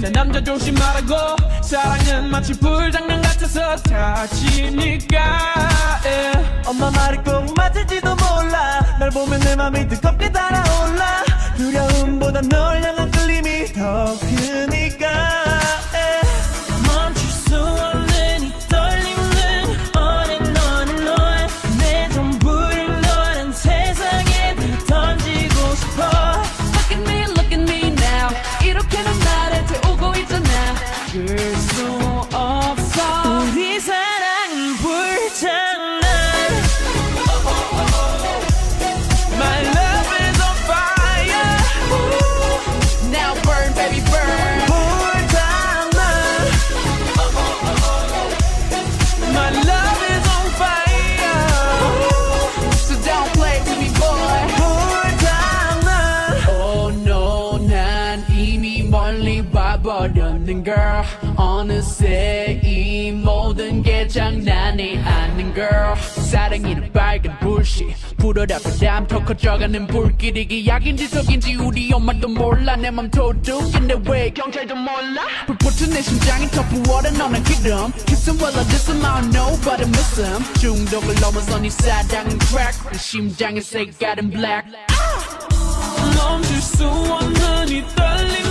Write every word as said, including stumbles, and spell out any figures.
자 남자 조심하라고 사랑은 마치 불장난 같아서 다치니까 yeah. 엄마 말이 꼭 맞을지도 몰라 날 보면 내 맘이 뜨겁게 달아올라 두려움보다 널 향한 끌림이 더 크니까 yeah. 멈출 수 없는 이 떨림은 on and on and on 내 전부를 너란 세상에 던지고 싶어 Look at me, look at me now 이렇게는 나를 태우고 있잖아 그럴 수 없어 우리 사랑은 불장난 My love is on fire Now burn baby burn 불장난 My love is on fire So don't play with me boy 불장난 Oh no 난 이미 멀리 봐버렸는 girl 어느새 이 모든 게 장난이 아닌 girl 사랑이는 빨간 불씨 불어라 바람 더 커져가는 불길 이게 약인지 속인지 우리 엄마도 몰라 내 맘 도둑인데 왜 경찰도 몰라 불붙은 내 심장이 더 부어라 너는 기름 Kiss him while I diss him I don't know but I miss him 중독을 넘어선 이 사랑은 crack 내 심장의 색깔은 black 멈출 수 없는 이 떨림